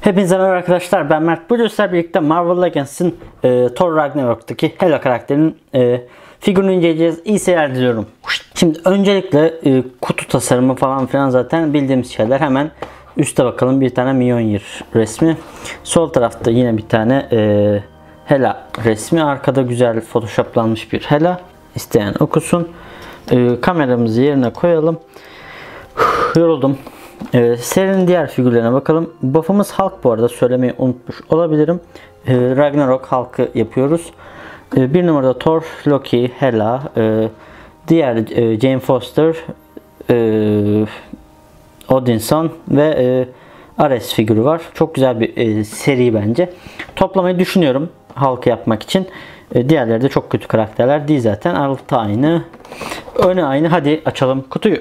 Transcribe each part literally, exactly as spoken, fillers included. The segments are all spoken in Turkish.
Hepinize merhaba arkadaşlar, ben Mert. Bu videoda birlikte Marvel Legends'in e, Thor Ragnarok'taki Hela karakterinin e, figürünü inceleyeceğiz. İyi seyirler diliyorum. Şimdi öncelikle e, kutu tasarımı falan filan zaten bildiğimiz şeyler. Hemen üste bakalım. Bir tane Mjolnir resmi. Sol tarafta yine bir tane e, Hela resmi. Arkada güzel photoshoplanmış bir Hela. İsteyen okusun. E, kameramızı yerine koyalım. Yoruldum. Ee, serinin diğer figürlerine bakalım. Buff'ımız Hulk, bu arada söylemeyi unutmuş olabilirim. Ee, Ragnarok Hulk'ı yapıyoruz. Ee, bir numarada Thor, Loki, Hela, e, diğer e, Jane Foster, e, Odinson ve e, Ares figürü var. Çok güzel bir e, seri bence. Toplamayı düşünüyorum Hulk'ı yapmak için. E, diğerleri de çok kötü karakterler değil zaten. Altı aynı, öne aynı. Hadi açalım kutuyu.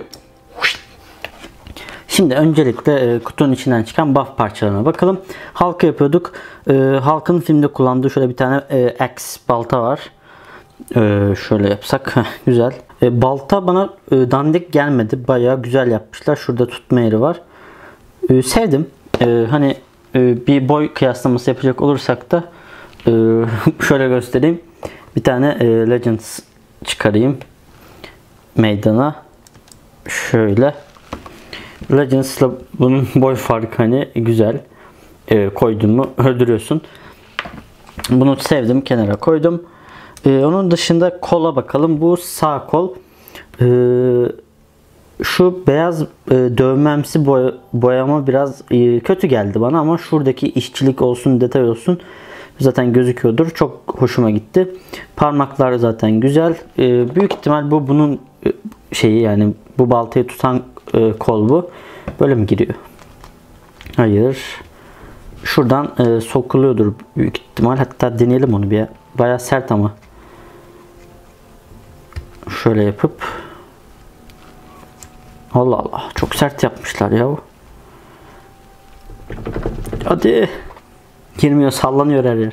Şimdi öncelikle e, kutunun içinden çıkan buff parçalarına bakalım. Hulk'ı yapıyorduk. E, Hulk'ın filmde kullandığı şöyle bir tane e, axe balta var. E, şöyle yapsak. Heh, güzel. E, balta bana e, dandik gelmedi. Bayağı güzel yapmışlar. Şurada tutma yeri var. E, sevdim. E, hani e, bir boy kıyaslaması yapacak olursak da e, şöyle göstereyim. Bir tane e, Legends çıkarayım meydana. Şöyle. Legends'la bunun boy farkı hani güzel. E, koydun mu öldürüyorsun. Bunu sevdim, kenara koydum. E, onun dışında kola bakalım. Bu sağ kol. E, şu beyaz e, dövmemsi boya, boyama biraz e, kötü geldi bana ama şuradaki işçilik olsun, detay olsun zaten gözüküyordur. Çok hoşuma gitti. Parmaklar zaten güzel. E, büyük ihtimal bu bunun e, şeyi, yani bu baltayı tutan e, kol bu. Böyle mi giriyor? Hayır. Şuradan e, sokuluyordur büyük ihtimal. Hatta deneyelim onu bir. Bayağı sert ama. Şöyle yapıp. Allah Allah. Çok sert yapmışlar ya. Hadi. Girmiyor. Sallanıyor her yer.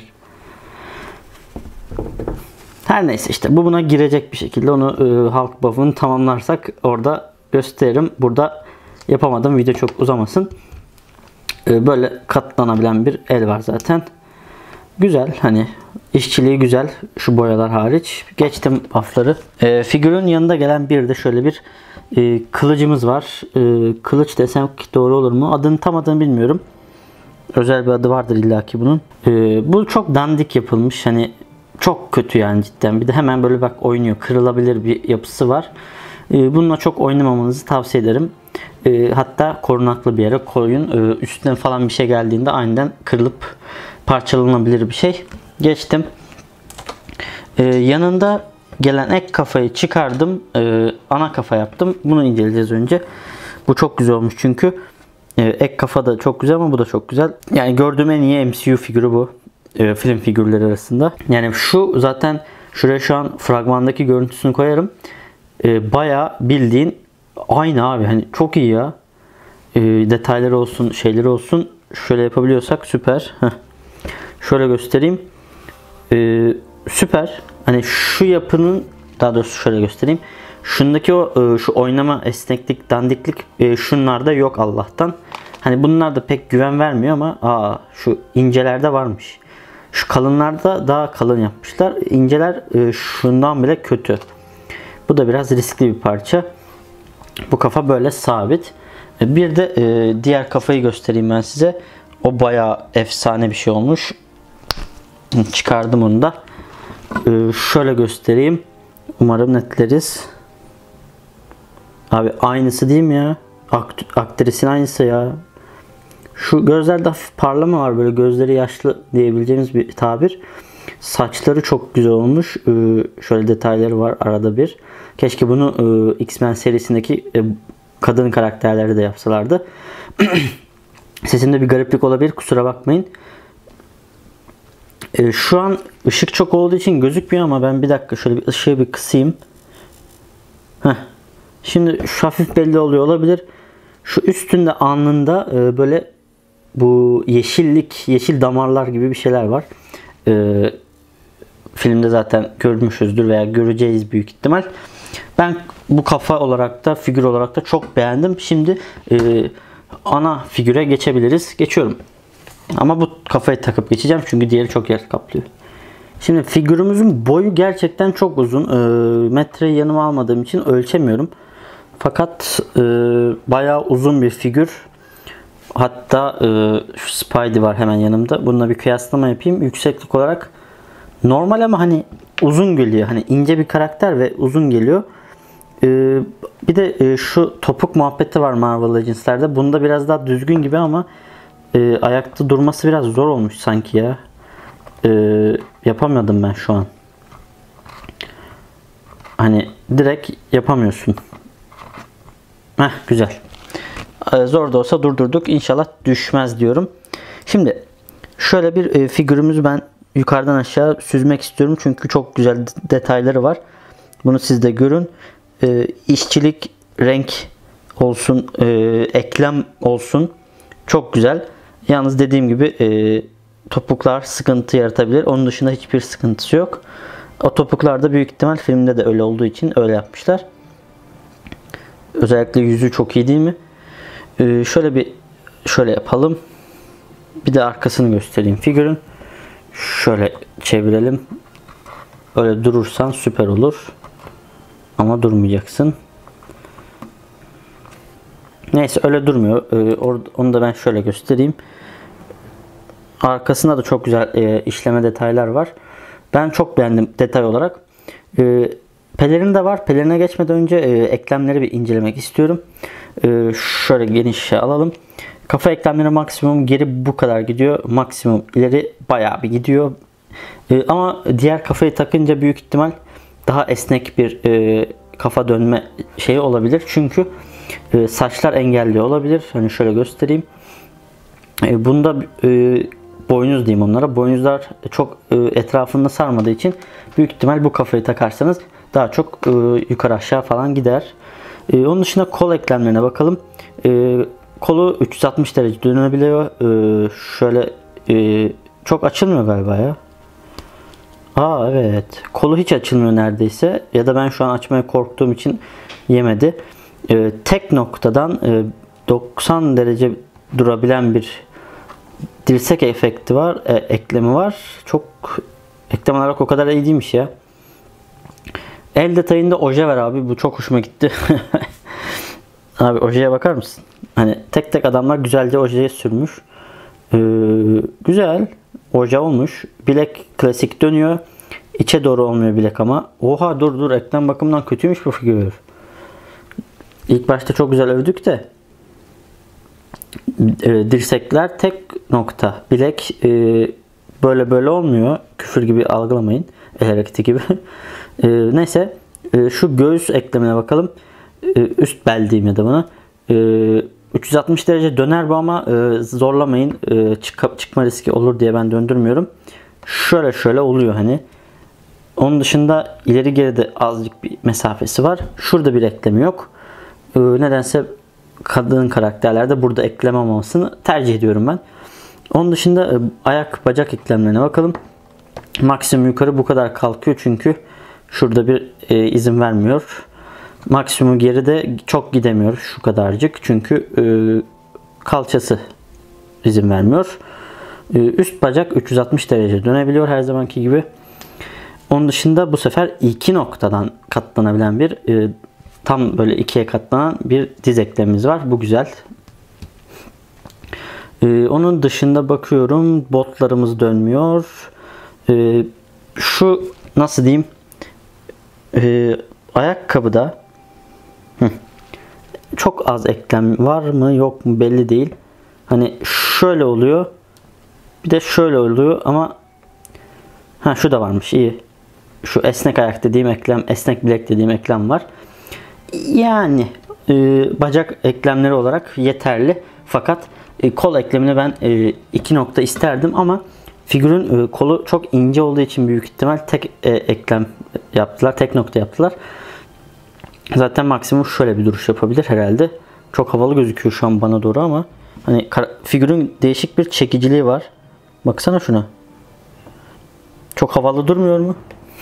Her neyse işte. Bu buna girecek bir şekilde. Onu e, Hulk buff'ını tamamlarsak orada gösteririm. Burada yapamadım. Video çok uzamasın. E, böyle katlanabilen bir el var zaten. Güzel. Hani işçiliği güzel. Şu boyalar hariç. Geçtim buff'ları. E, figürün yanında gelen bir de şöyle bir e, kılıcımız var. E, kılıç desem doğru olur mu? Adını tam adını bilmiyorum. Özel bir adı vardır illaki bunun. E, bu çok dandik yapılmış. Hani çok kötü yani cidden. Bir de hemen böyle bak oynuyor. Kırılabilir bir yapısı var. E, bununla çok oynamamanızı tavsiye ederim. E, hatta korunaklı bir yere koyun. E, üstüne falan bir şey geldiğinde aniden kırılıp parçalanabilir bir şey. Geçtim. E, yanında gelen ek kafayı çıkardım. E, ana kafa yaptım. Bunu inceleyeceğiz önce. Bu çok güzel olmuş çünkü. E, ek kafa da çok güzel ama bu da çok güzel. Yani gördüğüm en iyi M C U figürü bu. E, film figürleri arasında. Yani şu zaten şuraya şu an fragmandaki görüntüsünü koyarım. E, bayağı bildiğin aynı abi. Hani çok iyi ya. E, detayları olsun, şeyleri olsun. Şöyle yapabiliyorsak süper. Heh. Şöyle göstereyim. E, süper. Hani şu yapının, daha doğrusu şöyle göstereyim. Şundaki o e, şu oynama, esneklik, dandiklik e, şunlarda yok Allah'tan. Hani bunlar da pek güven vermiyor ama aa, şu incelerde varmış. Şu kalınlarda daha kalın yapmışlar. İnceler e, şundan bile kötü. Bu da biraz riskli bir parça. Bu kafa böyle sabit. E, bir de e, diğer kafayı göstereyim ben size. O bayağı efsane bir şey olmuş. Çıkardım onu da. E, şöyle göstereyim. Umarım netleriz. Abi aynısı değil mi ya? Akt aktrisin aynısı ya. Şu gözlerde hafif parlama var, böyle gözleri yaşlı diyebileceğimiz bir tabir. Saçları çok güzel olmuş. Ee, şöyle detayları var arada bir. Keşke bunu e, X-Men serisindeki e, kadın karakterleri de yapsalardı. Sesimde bir gariplik olabilir, kusura bakmayın. E, şu an ışık çok olduğu için gözükmüyor ama ben bir dakika şöyle bir ışığı bir kısayım. Heh. Şimdi şu hafif belli oluyor olabilir. Şu üstünde, alnında e, böyle bu yeşillik, yeşil damarlar gibi bir şeyler var. E, filmde zaten görmüşüzdür veya göreceğiz büyük ihtimal. Ben bu kafa olarak da, figür olarak da çok beğendim. Şimdi e, ana figüre geçebiliriz. Geçiyorum. Ama bu kafayı takıp geçeceğim çünkü diğeri çok yer kaplıyor. Şimdi figürümüzün boyu gerçekten çok uzun. E, metreyi yanıma almadığım için ölçemiyorum. Fakat e, bayağı uzun bir figür. Hatta e, şu Spidey var hemen yanımda. Bununla bir kıyaslama yapayım. Yükseklik olarak normal ama hani uzun geliyor. Hani ince bir karakter ve uzun geliyor. E, bir de e, şu topuk muhabbeti var Marvel Legends'lerde. Bunda biraz daha düzgün gibi ama e, ayakta durması biraz zor olmuş sanki ya. E, yapamadım ben şu an. Hani direkt yapamıyorsun. Heh, güzel. Zor da olsa durdurduk. İnşallah düşmez diyorum. Şimdi şöyle bir e, figürümüzü ben yukarıdan aşağı süzmek istiyorum. Çünkü çok güzel detayları var. Bunu siz de görün. E, işçilik, renk olsun, e, eklem olsun. Çok güzel. Yalnız dediğim gibi e, topuklar sıkıntı yaratabilir. Onun dışında hiçbir sıkıntısı yok. O topuklar da büyük ihtimal filmde de öyle olduğu için öyle yapmışlar. Özellikle yüzü çok iyi değil mi? Ee, şöyle bir şöyle yapalım. Bir de arkasını göstereyim figürün. Şöyle çevirelim. Öyle durursan süper olur. Ama durmayacaksın. Neyse öyle durmuyor. Ee, onu da ben şöyle göstereyim. Arkasında da çok güzel e, işleme detaylar var. Ben çok beğendim detay olarak. E, pelerin de var. Pelerine geçmeden önce e, eklemleri bir incelemek istiyorum. E, şöyle geniş alalım. Kafa eklemleri maksimum geri bu kadar gidiyor. Maksimum ileri bayağı bir gidiyor. E, ama diğer kafayı takınca büyük ihtimal daha esnek bir e, kafa dönme şeyi olabilir. Çünkü e, saçlar engelliyor olabilir. Hani şöyle göstereyim. E, bunda e, boynuz diyeyim onlara. Boynuzlar çok e, etrafında sarmadığı için büyük ihtimal bu kafayı takarsanız daha çok e, yukarı aşağı falan gider. E, onun dışında kol eklemlerine bakalım. E, kolu üç yüz altmış derece dönebiliyor. E, şöyle e, çok açılmıyor galiba ya. Aa evet. Kolu hiç açılmıyor neredeyse. Ya da ben şu an açmaya korktuğum için yemedi. E, tek noktadan e, doksan derece durabilen bir dirsek efekti var. E, eklemi var. Çok eklem olarak o kadar iyi değilmiş ya. El detayında oje var abi. Bu çok hoşuma gitti. Abi ojeye bakar mısın? Hani tek tek adamlar güzelce ojeye sürmüş. Ee, güzel. Oje olmuş. Bilek klasik dönüyor. İçe doğru olmuyor bilek ama. Oha dur dur. Eklem bakımından kötüymüş bu figür. İlk başta çok güzel övdük de. E, dirsekler tek nokta. Bilek e, böyle böyle olmuyor. Küfür gibi algılamayın. El hareketi gibi. e, neyse. E, şu göğüs eklemine bakalım. E, üst bel diyeyim ya da buna. E, üç yüz altmış derece döner bu ama e, zorlamayın. E, çık çıkma riski olur diye ben döndürmüyorum. Şöyle şöyle oluyor hani. Onun dışında ileri geride azıcık bir mesafesi var. Şurada bir eklemi yok. E, nedense kadın karakterlerde burada eklem olmasını tercih ediyorum ben. Onun dışında ayak bacak eklemlerine bakalım. Maksimum yukarı bu kadar kalkıyor çünkü şurada bir e, izin vermiyor. Maksimum geri de çok gidemiyor şu kadarcık çünkü e, kalçası izin vermiyor. E, üst bacak üç yüz altmış derece dönebiliyor her zamanki gibi. Onun dışında bu sefer iki noktadan katlanabilen bir e, tam böyle ikiye katlanan bir diz eklemimiz var. Bu güzel. Ee, onun dışında bakıyorum. Botlarımız dönmüyor. Ee, şu nasıl diyeyim? Ee, ayakkabıda hı, çok az eklem var mı yok mu belli değil. Hani şöyle oluyor. Bir de şöyle oluyor ama ha şu da varmış iyi. Şu esnek ayak dediğim eklem, esnek bilek dediğim eklem var. Yani e, bacak eklemleri olarak yeterli. Fakat e, kol eklemini ben e, iki nokta isterdim ama figürün e, kolu çok ince olduğu için büyük ihtimal tek e, eklem yaptılar. Tek nokta yaptılar. Zaten maksimum şöyle bir duruş yapabilir herhalde. Çok havalı gözüküyor şu an bana doğru ama hani figürün değişik bir çekiciliği var. Baksana şuna. Çok havalı durmuyor mu?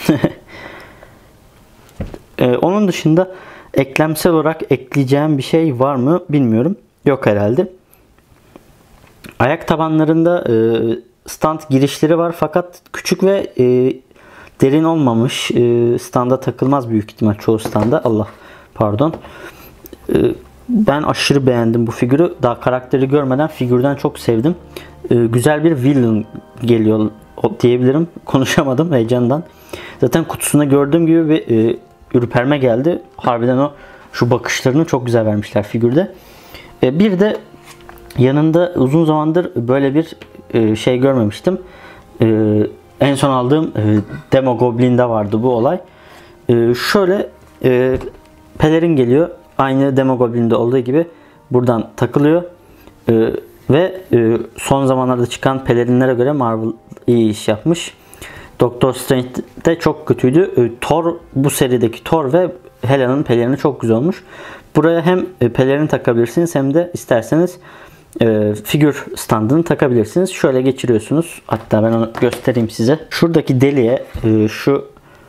e, onun dışında eklemsel olarak ekleyeceğim bir şey var mı bilmiyorum. Yok herhalde. Ayak tabanlarında e, stand girişleri var fakat küçük ve e, derin olmamış. E, standa takılmaz büyük ihtimal çoğu standa. Allah pardon. E, ben aşırı beğendim bu figürü. Daha karakteri görmeden figürden çok sevdim. E, güzel bir villain geliyor diyebilirim. Konuşamadım heyecandan. Zaten kutusunda gördüğüm gibi bir e, ürperme geldi. Harbiden o şu bakışlarını çok güzel vermişler figürde. E, bir de yanında uzun zamandır böyle bir e, şey görmemiştim. E, en son aldığım e, Demo Goblin'de vardı bu olay. E, şöyle e, pelerin geliyor. Aynı Demo Goblin'de olduğu gibi buradan takılıyor. E, ve e, son zamanlarda çıkan pelerinlere göre Marvel iyi iş yapmış. Doctor Strange de çok kötüydü. E, Thor, bu serideki Thor ve Hela'nın pelerini çok güzel olmuş. Buraya hem e, pelerini takabilirsiniz hem de isterseniz e, figür standını takabilirsiniz. Şöyle geçiriyorsunuz. Hatta ben onu göstereyim size. Şuradaki deliğe e, şu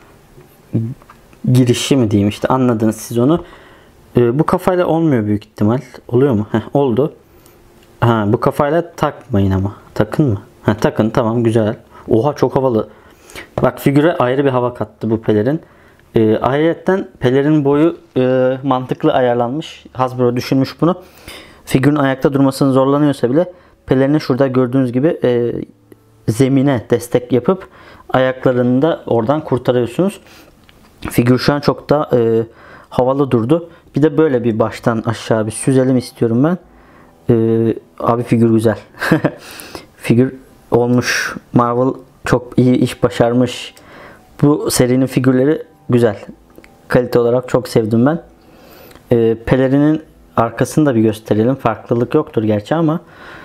girişi mi diyeyim, işte anladınız siz onu. E, bu kafayla olmuyor büyük ihtimal. Oluyor mu? Heh, oldu. Ha, bu kafayla takmayın ama. Takın mı? Ha, takın, tamam, güzel. Oha, çok havalı. Bak, figüre ayrı bir hava kattı bu pelerin. E, ayrıca pelerin boyu e, mantıklı ayarlanmış. Hasbro düşünmüş bunu. Figürün ayakta durmasını zorlanıyorsa bile pelerini şurada gördüğünüz gibi e, zemine destek yapıp ayaklarını da oradan kurtarıyorsunuz. Figür şu an çok da e, havalı durdu. Bir de böyle bir baştan aşağı bir süzelim istiyorum ben. E, abi figür güzel. Figür olmuş. Marvel çok iyi iş başarmış. Bu serinin figürleri güzel. Kalite olarak çok sevdim ben. E, pelerinin arkasını da bir gösterelim. Farklılık yoktur gerçi ama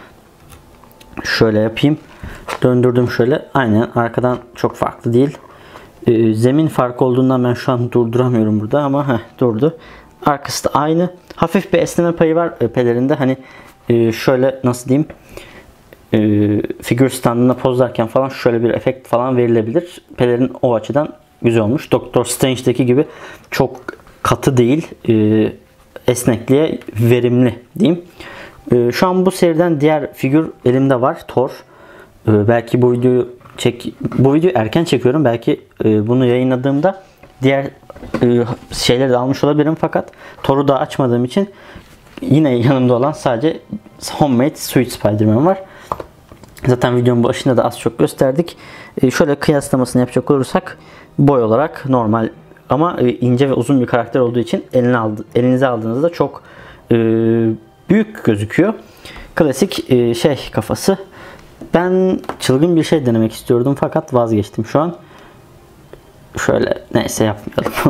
şöyle yapayım. Döndürdüm şöyle. Aynen, arkadan çok farklı değil. E, zemin farkı olduğundan ben şu an durduramıyorum burada ama heh, durdu. Arkası da aynı. Hafif bir esneme payı var e, pelerinde. Hani e, şöyle nasıl diyeyim? E, figür standına pozlarken falan şöyle bir efekt falan verilebilir. Pelerin o açıdan güzel olmuş. Doctor Strange'deki gibi çok katı değil. E, esnekliğe verimli diyeyim. E, şu an bu seriden diğer figür elimde var. Thor. E, belki bu videoyu çek bu videoyu erken çekiyorum. Belki e, bunu yayınladığımda diğer e, şeyleri de almış olabilirim fakat Thor'u da açmadığım için yine yanımda olan sadece Homemade Suit Spider-Man var. Zaten videonun başında da az çok gösterdik. E, şöyle kıyaslamasını yapacak olursak boy olarak normal ama e, ince ve uzun bir karakter olduğu için eline aldı, elinize aldığınızda çok e, büyük gözüküyor. Klasik e, şey kafası. Ben çılgın bir şey denemek istiyordum fakat vazgeçtim şu an. Şöyle, neyse, yapmayalım.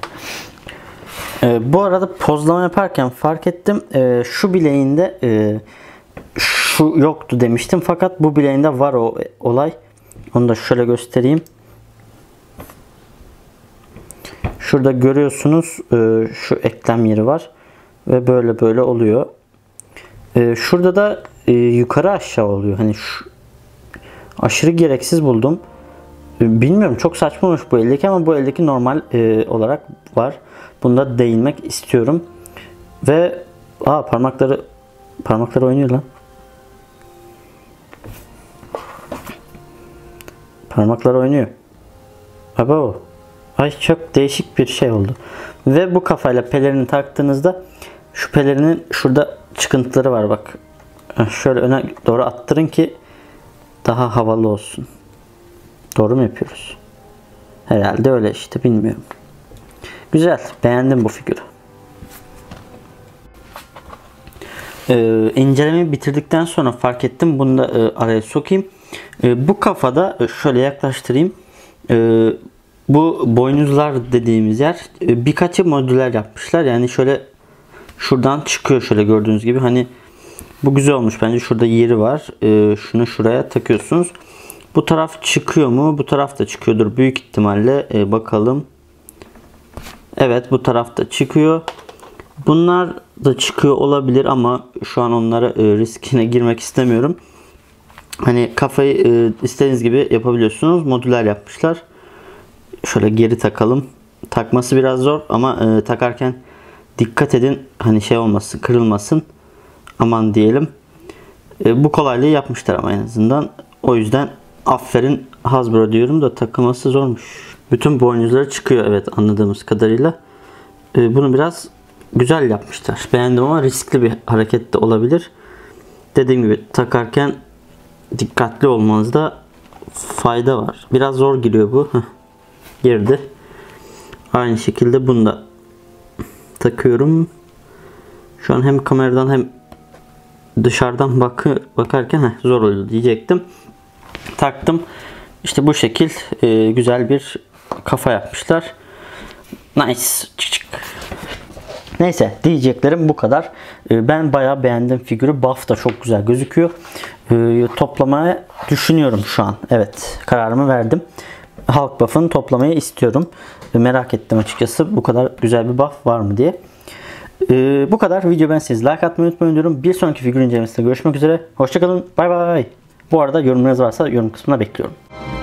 e, bu arada pozlama yaparken fark ettim. E, şu bileğinde e, şu yoktu demiştim fakat bu bileğinde var o olay. Onu da şöyle göstereyim. Şurada görüyorsunuz e, şu eklem yeri var ve böyle böyle oluyor. E, şurada da e, yukarı aşağı oluyor. Hani şu, aşırı gereksiz buldum. E, bilmiyorum, çok saçma olmuş bu eldeki ama bu eldeki normal e, olarak var. Bunda değinmek istiyorum. Ve aa, parmakları parmakları oynuyor lan. Parmaklar oynuyor. Abo. Ay, çok değişik bir şey oldu. Ve bu kafayla pelerini taktığınızda şu pelerinin şurada çıkıntıları var bak. Şöyle öne doğru attırın ki daha havalı olsun. Doğru mu yapıyoruz? Herhalde öyle işte, bilmiyorum. Güzel. Beğendim bu figürü. Ee, incelemeyi bitirdikten sonra fark ettim. Bunu da e, araya sokayım. E, bu kafada e, şöyle yaklaştırayım. E, bu boynuzlar dediğimiz yer e, birkaçı modüler yapmışlar. Yani şöyle şuradan çıkıyor, şöyle gördüğünüz gibi. Hani bu güzel olmuş bence. Şurada yeri var. E, şunu şuraya takıyorsunuz. Bu taraf çıkıyor mu? Bu taraf da çıkıyordur büyük ihtimalle. E, bakalım. Evet, bu taraf da çıkıyor. Bunlar da çıkıyor olabilir ama şu an onlara e, riskine girmek istemiyorum. Hani kafayı e, istediğiniz gibi yapabiliyorsunuz. Modüler yapmışlar. Şöyle geri takalım. Takması biraz zor ama e, takarken dikkat edin. Hani şey olmasın, kırılmasın. Aman diyelim. E, bu kolaylığı yapmışlar ama en azından. O yüzden aferin Hasbro diyorum da takılması zormuş. Bütün boynuzları çıkıyor evet anladığımız kadarıyla. E, bunu biraz güzel yapmışlar. Beğendim ama riskli bir hareket de olabilir. Dediğim gibi takarken dikkatli olmanızda fayda var. Biraz zor giriyor bu. Heh, girdi. Aynı şekilde bunu da takıyorum. Şu an hem kameradan hem dışarıdan bak bakarken heh, zor oldu diyecektim. Taktım. İşte bu şekil e, güzel bir kafa yapmışlar. Nice. Çık çık. Neyse diyeceklerim bu kadar. E, ben bayağı beğendim figürü. Buff da çok güzel gözüküyor. E, toplamaya düşünüyorum şu an. Evet kararımı verdim. Hulk buff'ını toplamayı istiyorum. E, merak ettim açıkçası bu kadar güzel bir buff var mı diye. Ee, bu kadar. Video ben siz like atmayı unutmayın diyorum. Bir sonraki figür incelemesinde görüşmek üzere. Hoşçakalın. Bay bay. Bu arada yorumlarınız varsa yorum kısmına bekliyorum.